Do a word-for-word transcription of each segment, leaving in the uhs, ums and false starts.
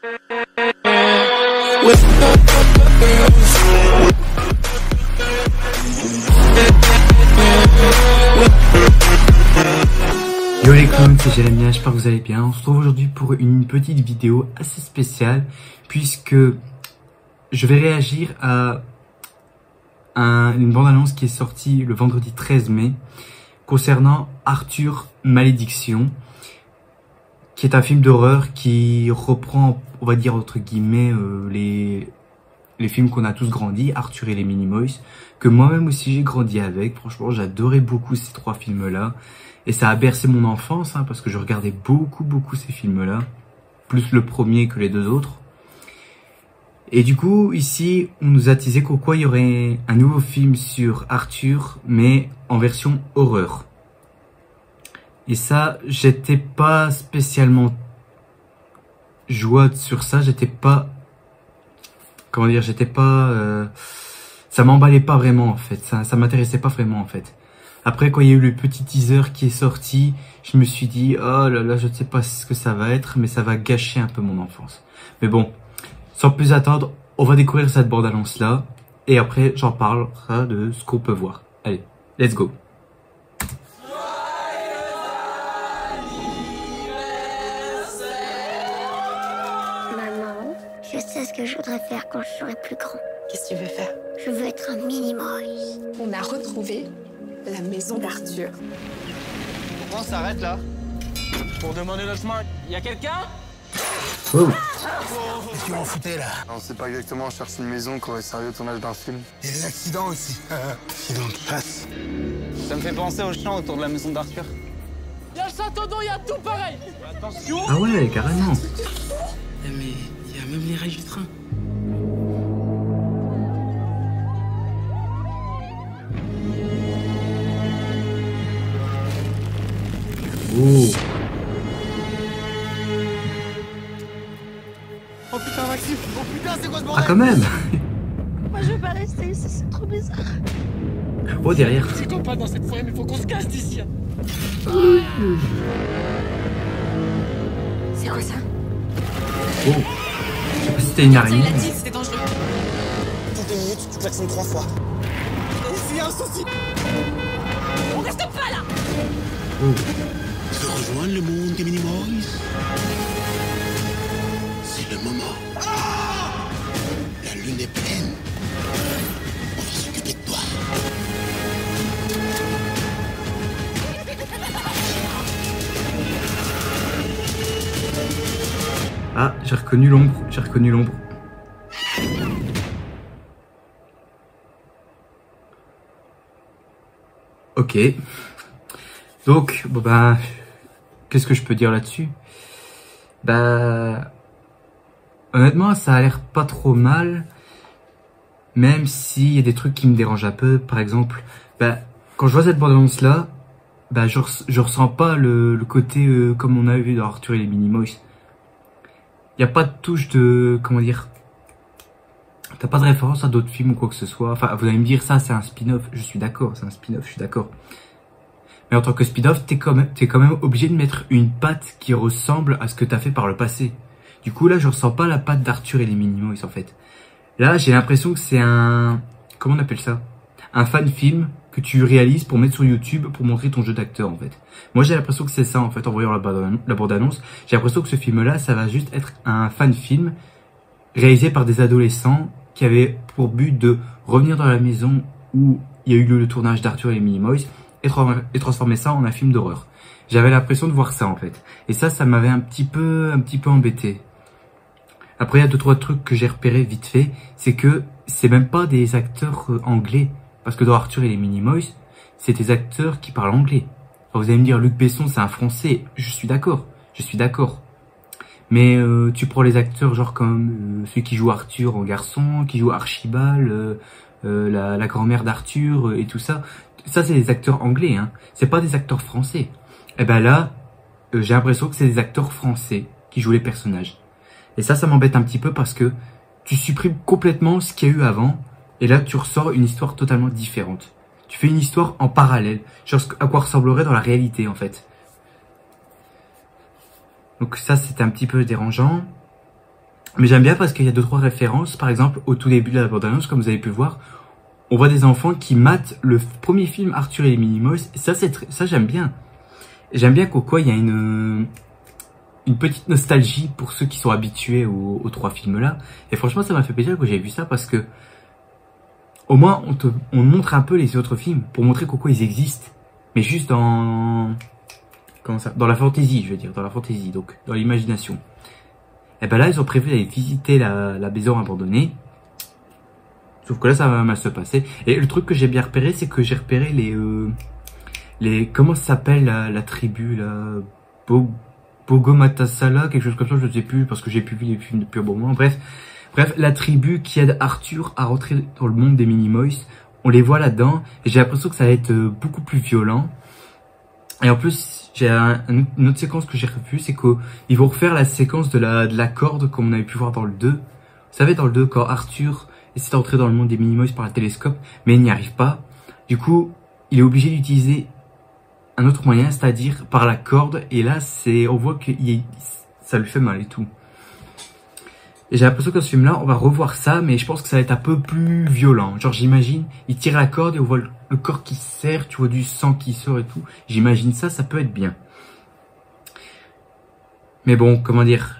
Yo les clowns, c'est Jérémia, j'espère que vous allez bien. On se retrouve aujourd'hui pour une petite vidéo assez spéciale puisque je vais réagir à un, une bande-annonce qui est sortie le vendredi treize mai concernant Arthur Malédiction, qui est un film d'horreur qui reprend, on va dire entre guillemets, euh, les, les films qu'on a tous grandi, Arthur et les Minimoys, que moi-même aussi j'ai grandi avec. Franchement, j'adorais beaucoup ces trois films-là. Et ça a bercé mon enfance, hein, parce que je regardais beaucoup, beaucoup ces films-là. Plus le premier que les deux autres. Et du coup, ici, on nous a teasé qu'au quoi il y aurait un nouveau film sur Arthur, mais en version horreur. Et ça, j'étais pas spécialement joie sur ça, j'étais pas... Comment dire, j'étais pas... Euh, ça m'emballait pas vraiment, en fait. Ça, ça m'intéressait pas vraiment, en fait. Après, quand il y a eu le petit teaser qui est sorti, je me suis dit, oh là là, je ne sais pas ce que ça va être, mais ça va gâcher un peu mon enfance. Mais bon, sans plus attendre, on va découvrir cette bande-annonce-là, et après, j'en parlerai de ce qu'on peut voir. Allez, let's go. Maman, je sais ce que je voudrais faire quand je serai plus grand. Qu'est-ce que tu veux faire? Je veux être un Minimoys. On a retrouvé la maison d'Arthur. Pourquoi on s'arrête là? Pour demander le chemin. Y a quelqu'un? Oh. Qu'est-ce que vous en foutez là? On sait pas exactement, on cherche une maison qui aurait servi au tournage d'un film. Il y a des accidents aussi. Accident de chasse. Ça me fait penser au champ autour de la maison d'Arthur. Y a le château d'eau, y a tout pareil. Attention. Ah ouais, carrément. Mais il y a même les rails du train. Oh. Oh putain, Maxime! Oh putain, c'est quoi ce Ah bordel? quand même. Moi, je veux pas rester ici, c'est trop bizarre. Oh, derrière. C'est comme pas dans cette forêt, mais faut qu'on se casse d'ici. C'est quoi ça? Oh. Je sais pas si c'était une araignée. Il a dit que c'était dangereux. Toutes les minutes, tu klaxonnes trois fois. Ici, y a un souci! On reste pas là! Oh. Se rejoindre le monde des Minimoys. C'est le moment. La lune est pleine. On va s'occuper de toi. Ah, j'ai reconnu l'ombre, j'ai reconnu l'ombre. Ok. Donc, bon bah, qu'est-ce que je peux dire là-dessus? Bah, honnêtement, ça a l'air pas trop mal, même s'il y a des trucs qui me dérangent un peu. Par exemple, bah, quand je vois cette bande-annonce-là, bah, je, res je ressens pas le, le côté euh, comme on a vu dans Arthur et les Minimoys. Il n'y a pas de touche de, comment dire, t'as pas de référence à d'autres films ou quoi que ce soit. Enfin, vous allez me dire ça, c'est un spin-off. Je suis d'accord, c'est un spin-off, je suis d'accord. Mais en tant que spin-off, t'es quand même, t'es quand même obligé de mettre une patte qui ressemble à ce que t'as fait par le passé. Du coup, là, je ressens pas la patte d'Arthur et les Minimoys, en fait. Là, j'ai l'impression que c'est un, comment on appelle ça? Un fan film que tu réalises pour mettre sur YouTube pour montrer ton jeu d'acteur, en fait. Moi, j'ai l'impression que c'est ça, en fait, en voyant la bande-annonce. J'ai l'impression que ce film-là, ça va juste être un fan film réalisé par des adolescents qui avaient pour but de revenir dans la maison où il y a eu le tournage d'Arthur et les Minimoys et, tra et transformer ça en un film d'horreur. J'avais l'impression de voir ça, en fait. Et ça, ça m'avait un petit peu, un petit peu embêté. Après, il y a deux, trois trucs que j'ai repérés vite fait. C'est que c'est même pas des acteurs euh, anglais. Parce que dans Arthur et les Minimoys, c'est des acteurs qui parlent anglais. Alors vous allez me dire, Luc Besson, c'est un Français. Je suis d'accord. Je suis d'accord. Mais euh, tu prends les acteurs genre comme euh, celui qui joue Arthur en garçon, qui joue Archibald, euh, euh, la, la grand-mère d'Arthur euh, et tout ça. Ça, c'est des acteurs anglais, hein. C'est pas des acteurs français. Et ben là, euh, j'ai l'impression que c'est des acteurs français qui jouent les personnages. Et ça, ça m'embête un petit peu parce que tu supprimes complètement ce qu'il y a eu avant. Et là, tu ressors une histoire totalement différente. Tu fais une histoire en parallèle. Genre à quoi ressemblerait dans la réalité, en fait. Donc ça, c'était un petit peu dérangeant. Mais j'aime bien parce qu'il y a deux trois références. Par exemple, au tout début de la bande-annonce, comme vous avez pu voir, on voit des enfants qui matent le premier film Arthur et les Minimoys. Ça, c'est ça j'aime bien. J'aime bien qu'au quoi il y a une une petite nostalgie pour ceux qui sont habitués aux, aux trois films là. Et franchement, ça m'a fait plaisir que j'ai vu ça parce que au moins on te on montre un peu les autres films pour montrer qu'au quoi ils existent, mais juste dans comment ça, dans la fantaisie, je veux dire, dans la fantaisie, donc dans l'imagination. Et ben là, ils ont prévu d'aller visiter la, la maison abandonnée. Sauf que là, ça va mal se passer. Et le truc que j'ai bien repéré, c'est que j'ai repéré les... Euh, les comment ça s'appelle la, la tribu, la... Bo, Bogomatasala, quelque chose comme ça, je ne sais plus, parce que j'ai plus vu les films depuis un bon moment. Bref, bref, la tribu qui aide Arthur à rentrer dans le monde des Minimoys, on les voit là-dedans. Et j'ai l'impression que ça va être beaucoup plus violent. Et en plus, j'ai un, un, une autre séquence que j'ai revue, c'est qu'ils vont refaire la séquence de la, de la corde, comme on avait pu voir dans le deux. Vous savez, dans le deux, quand Arthur essaie d'entrer dans le monde des Minimoys par la télescope, mais il n'y arrive pas. Du coup, il est obligé d'utiliser un autre moyen, c'est-à-dire par la corde. Et là, c'est, on voit que il, ça lui fait mal et tout. Et j'ai l'impression que dans ce film-là, on va revoir ça, mais je pense que ça va être un peu plus violent. Genre, j'imagine, il tire la corde et on voit le, le corps qui se serre, tu vois du sang qui sort et tout. J'imagine ça, ça peut être bien. Mais bon, comment dire,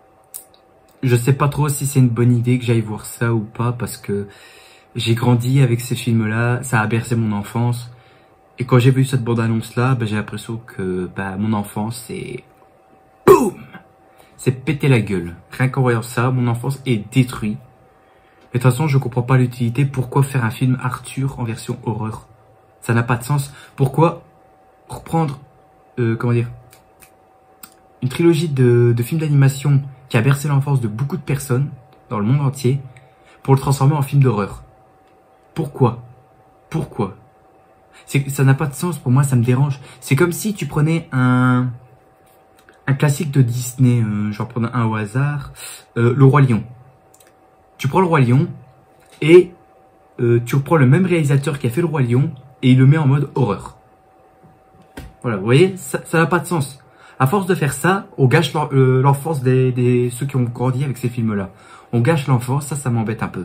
je sais pas trop si c'est une bonne idée que j'aille voir ça ou pas, parce que j'ai grandi avec ces films-là, ça a bercé mon enfance. Et quand j'ai vu cette bande-annonce-là, bah, j'ai l'impression que bah, mon enfance, c'est... Boum! C'est péter la gueule. Rien qu'en voyant ça, mon enfance est détruite. Mais de toute façon, je comprends pas l'utilité. Pourquoi faire un film Arthur en version horreur? Ça n'a pas de sens. Pourquoi reprendre, euh, comment dire, une trilogie de, de films d'animation qui a bercé l'enfance de beaucoup de personnes dans le monde entier pour le transformer en film d'horreur? Pourquoi? Pourquoi? C'est, ça n'a pas de sens. Pour moi, ça me dérange. C'est comme si tu prenais un... un classique de Disney, euh, je vais en prendre un au hasard, euh, Le Roi Lion. Tu prends Le Roi Lion et euh, tu reprends le même réalisateur qui a fait Le Roi Lion et il le met en mode horreur. Voilà, vous voyez, ça n'a pas de sens. À force de faire ça, on gâche l'enfance des, des ceux qui ont grandi avec ces films-là. On gâche l'enfance, ça, ça m'embête un peu.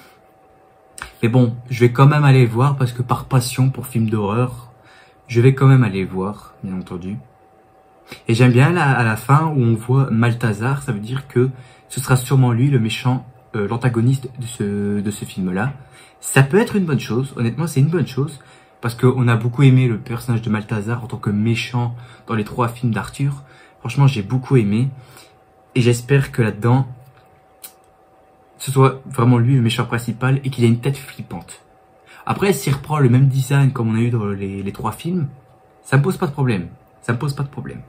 Mais bon, je vais quand même aller le voir parce que par passion pour films d'horreur, je vais quand même aller le voir, bien entendu. Et j'aime bien là, à la fin où on voit Malthazar, ça veut dire que ce sera sûrement lui le méchant, euh, l'antagoniste de ce, de ce film-là. Ça peut être une bonne chose, honnêtement c'est une bonne chose, parce qu'on a beaucoup aimé le personnage de Malthazar en tant que méchant dans les trois films d'Arthur. Franchement j'ai beaucoup aimé, et j'espère que là-dedans, ce soit vraiment lui le méchant principal et qu'il ait une tête flippante. Après s'il reprend le même design comme on a eu dans les, les trois films, ça me pose pas de problème, ça me pose pas de problème.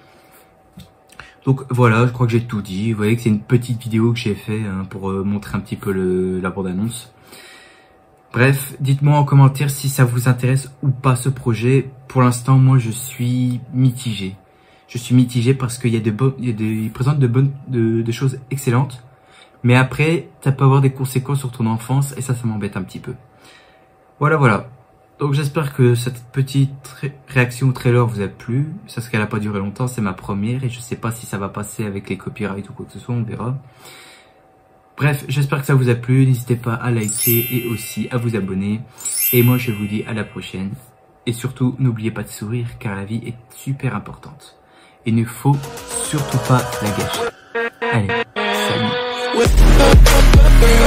Donc voilà, je crois que j'ai tout dit. Vous voyez que c'est une petite vidéo que j'ai fait hein, pour euh, montrer un petit peu le, la bande-annonce. Bref, dites-moi en commentaire si ça vous intéresse ou pas ce projet. Pour l'instant, moi je suis mitigé. Je suis mitigé parce qu'il y a des bonnes, il y a des, il présente de bonnes, de, de choses excellentes. Mais après, ça peut avoir des conséquences sur ton enfance et ça, ça m'embête un petit peu. Voilà, voilà. Donc j'espère que cette petite ré réaction au trailer vous a plu. Ça, ce qu'elle n'a pas duré longtemps, c'est ma première et je sais pas si ça va passer avec les copyrights ou quoi que ce soit, on verra. Bref, j'espère que ça vous a plu. N'hésitez pas à liker et aussi à vous abonner. Et moi, je vous dis à la prochaine. Et surtout, n'oubliez pas de sourire car la vie est super importante. Il ne faut surtout pas la gâcher. Allez, salut.